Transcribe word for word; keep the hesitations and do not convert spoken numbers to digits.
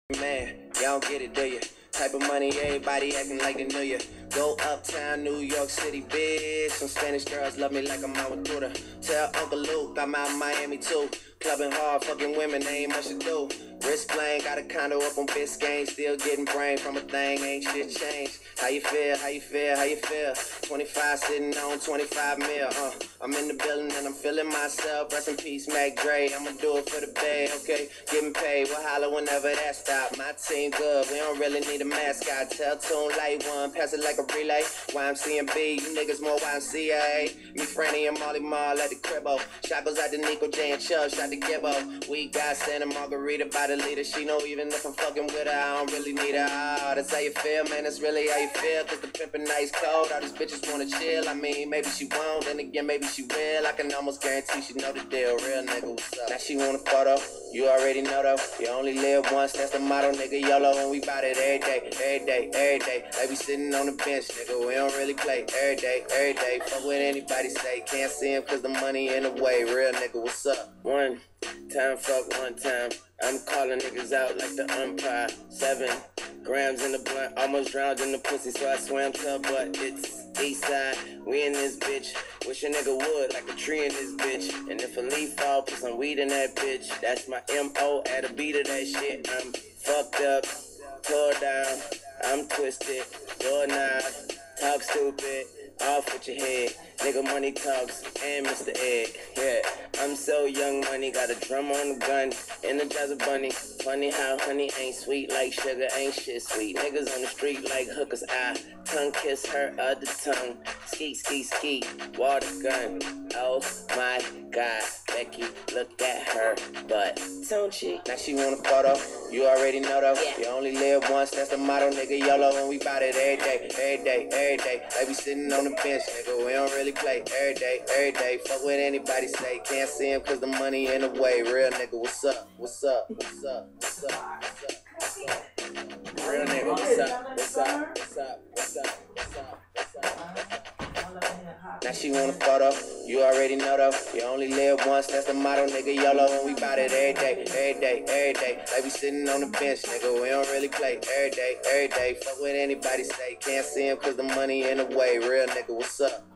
Man, y'all don't get it, do you? Type of money, everybody acting like they knew you. Go uptown, New York City, bitch. Some Spanish girls love me like I'm out with Buddha. Tell Uncle Luke I'm out in Miami too. Clubbing hard, fucking women, they ain't much to do. Wrist playing, got a condo up on Biscayne. Still getting brain from a thing, ain't shit changed. How you feel, how you feel, how you feel? twenty-five sitting on twenty-five mil, uh. I'm in the building and I'm feeling myself. Rest in peace, Mac Dre. I'ma do it for the bay, okay? Getting paid, we'll holler whenever that stop. My team good, we don't really need a mascot. Tell Tune Light One, pass it like a relay. Y M C and B, you niggas more Y M C A. Me, Franny, and Molly Mall at the cribbo. Shot goes out to Nico J and Chubb, shot to Gibbo. We got Santa Margarita by the leader. She know even if I'm fucking with her, I don't really need her. Oh, that's how you feel, man, that's really how you feel. Cause the pimpin' nice cold, all these bitches wanna chill. I mean, maybe she won't, then again, maybe she will. I can almost guarantee she know the deal. Real nigga, what's up? Now she want a photo, you already know though. You only live once, that's the motto, nigga. YOLO, and we bout it every day, every day, every day. Like we sitting on the bench, nigga. We don't really play every day, every day. Fuck what anybody say, can't see him cause the money in the way. Real nigga, what's up? One time, fuck one time. I'm calling niggas out like the umpire. Seven grams in the blunt, almost drowned in the pussy, so I swam to her butt. It's east side, we in this bitch. Wish a nigga would, like a tree in this bitch. And if a leaf fall, put some weed in that bitch. That's my M O at a beat of that shit. I'm fucked up, tore down, I'm twisted, door knob, talk stupid, off with your head. Nigga money talks and Mister Egg. Yeah, I'm so young money, got a drum on the gun, energize a bunny. Funny how honey ain't sweet like sugar, ain't shit sweet. Niggas on the street like hookers, I tongue kiss her other tongue. Ski, ski, ski, water gun. Oh my God, Becky, look at her butt. Don't she? Now she want a photo, you already know though. Yeah. You only live once, that's the motto, nigga. YOLO, and we bout it every day, every day, every day. Like we sitting on the bench, nigga. We don't really play every day, every day. Fuck what anybody say, can't see him cause the money in the way. Real nigga, what's up? What's up? What's up? What's up? What's up? What's up? Real nigga, what's up? What's up? What's up? What's up? What's up? What's up? Now she want a photo, you already know though. You only live once, that's the motto, nigga. YOLO, and we bout it every day, every day, every day. Like we sitting on the bench, nigga. We don't really play every day, every day. Fuck what anybody say, can't see him cause the money in the way. Real nigga, what's up?